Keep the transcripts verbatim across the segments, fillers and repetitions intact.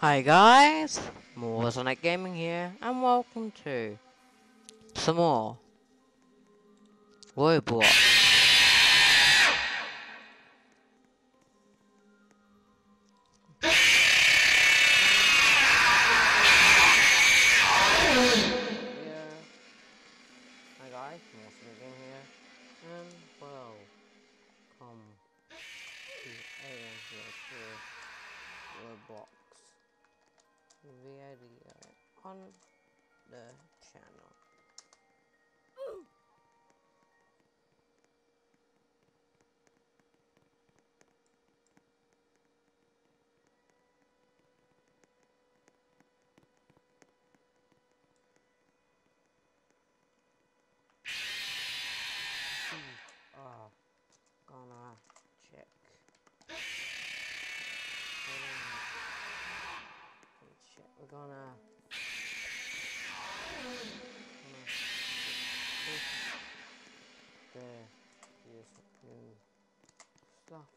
Hi guys, more Sonic Gaming here, and welcome to some more Roblox. Yeah, hi guys, more Sonic Gaming here, and welcome to everyone here to Roblox video on the channel. We are gonna check. We're gonna check. We're gonna. There is new stuff.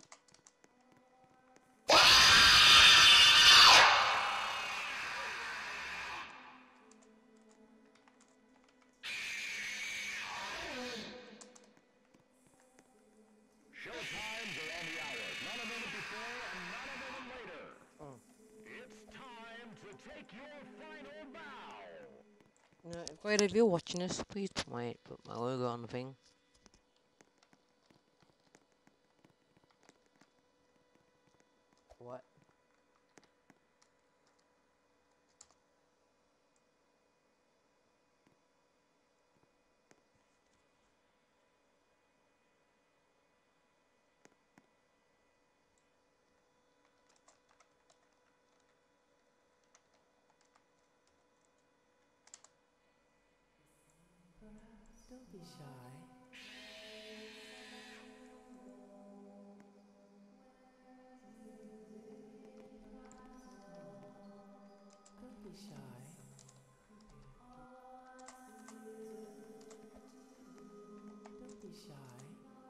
Showtimes are on the hour, not a moment before and not a moment later. Mm. It's time to take your final bow. No, great if you're watching this, please put my put my logo on the thing. What? Don't be shy. Don't be shy. Don't be shy.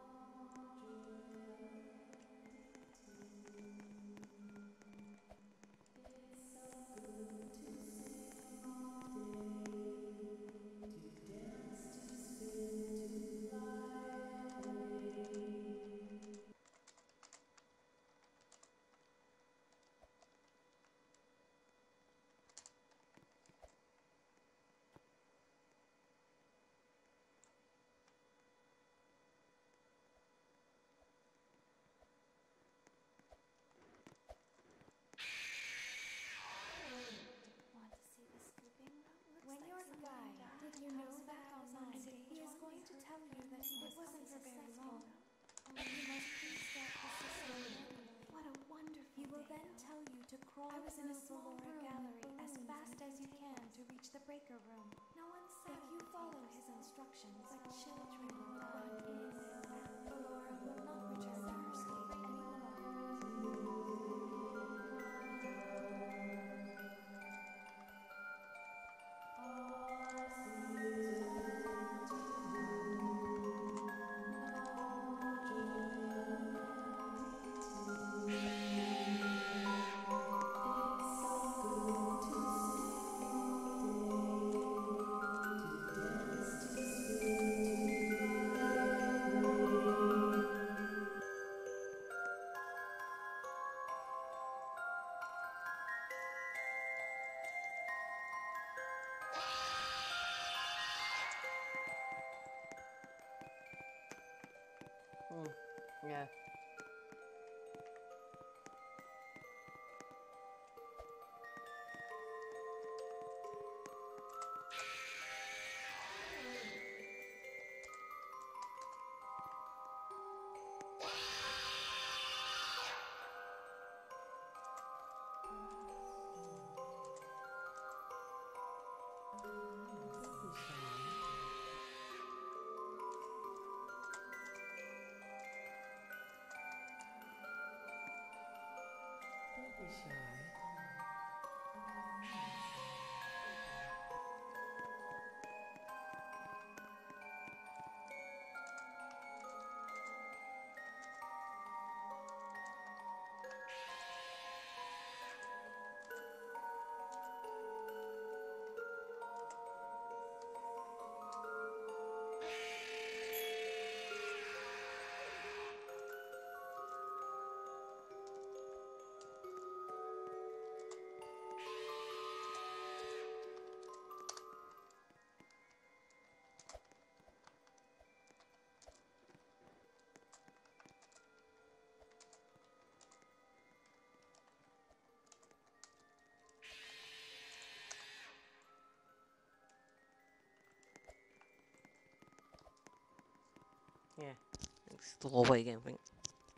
Want to see the scooping room? When you're the guy, did you know that on Monday he is going to tell you that he was wasn't for very long? But you must please get the system manually. What a wonderful He will then tell you to crawl I was in a small Ballora gallery as fast as you can to reach the breaker room. No one said if you follow his instructions, the children will run in and out. Ballora will not return to her state anymore. Mm. Yeah. Don't be shy. Don't be shy. Yeah, it's the whole way again, I think.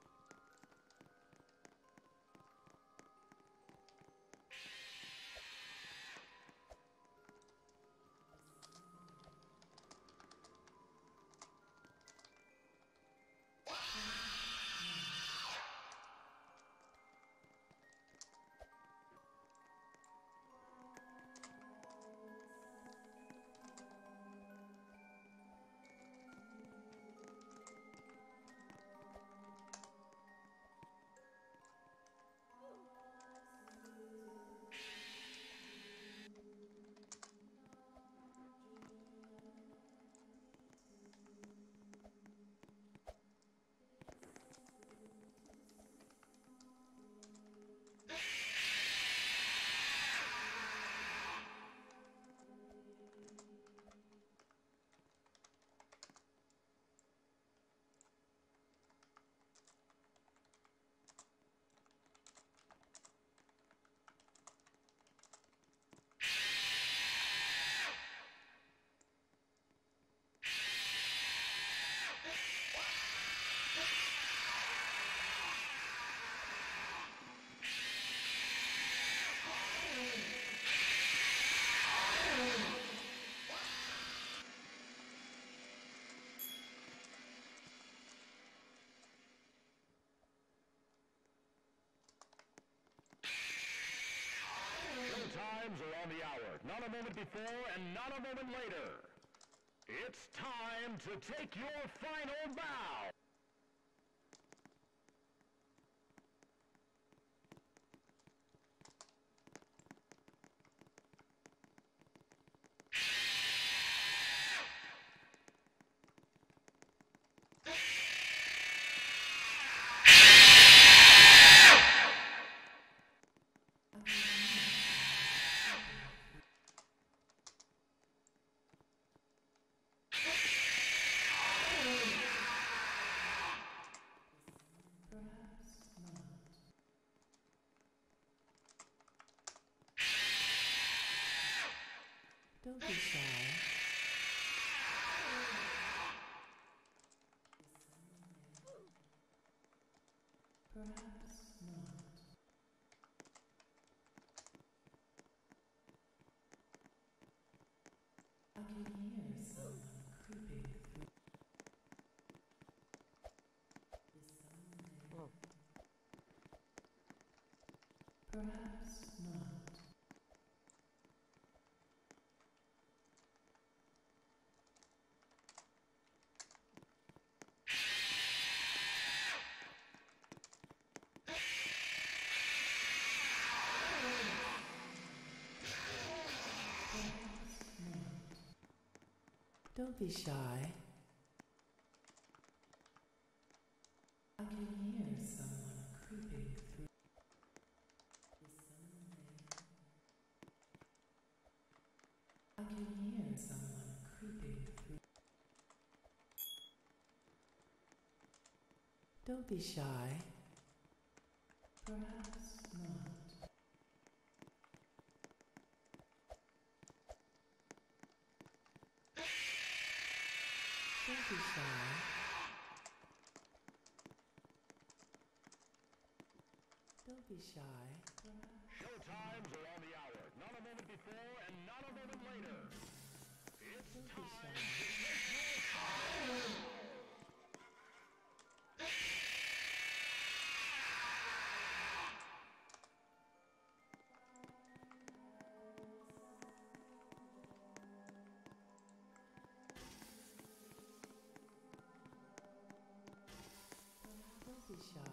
Times are on the hour. Not a moment before and not a moment later. It's time to take your final bow. Don't be shy. Perhaps not. I can hear someone creeping through the sunlight. Oh. Perhaps not. Don't be shy. I can hear someone creeping through the sunlight. I can hear someone creeping through. Don't be shy. Perhaps not. Don't be shy. Don't be shy. Show times are on the hour. Not a moment before and not a moment later. It's Don't be time shy. to take your final bow. Don't be shy.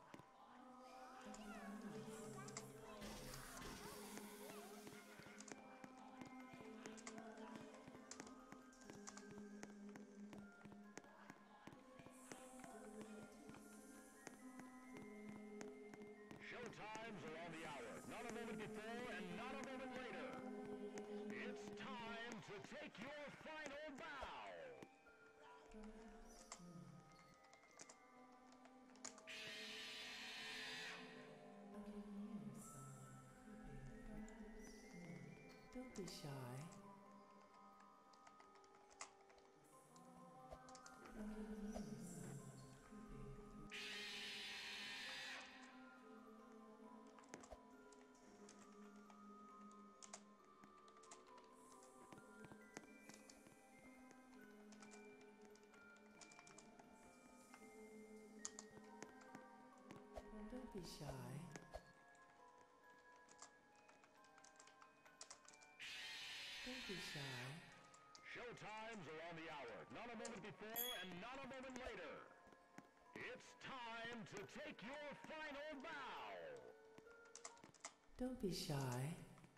Show times are on the hour. Not a moment before and not a moment later. It's time to take your final bow. Don't be shy. I can hear be shy. Don't be shy. Showtimes are on the hour. Not a moment before and not a moment later. It's time to take your final bow. Don't be shy.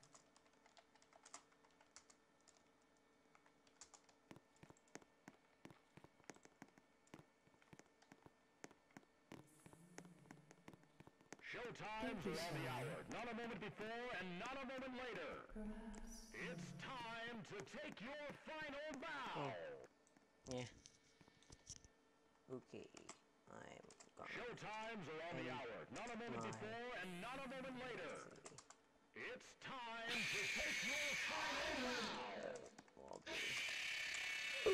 Showtimes be are on the shy. hour. Not a moment before and not a moment later. Perhaps. It's time to take your final bow. Yeah. Okay. I'm gonna Showtimes are on the Um, hour. Not a moment my- before and not a moment later. see. It's time to take your final bow. Will be.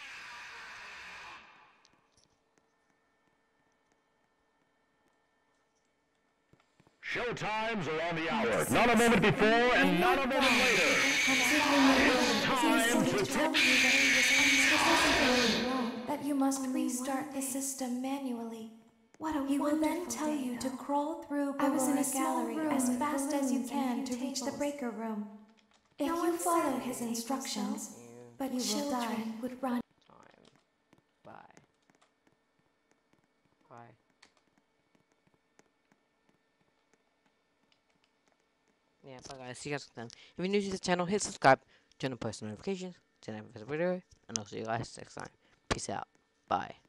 Showtimes are on the hour. Not a moment before and not a moment later. It's time to Tell take. you that he was unsuccessful, that you must restart the system manually. What a He will then tell you to crawl through I was in a gallery as fast as you can to reach the breaker room. If you follow his instructions, but you will die. Would run. Time. Bye. Bye. Yeah, bye guys. See you guys next time. If you're new to the channel, hit subscribe, turn on post notifications, turn on the video, and I'll see you guys next time. Peace out. Bye.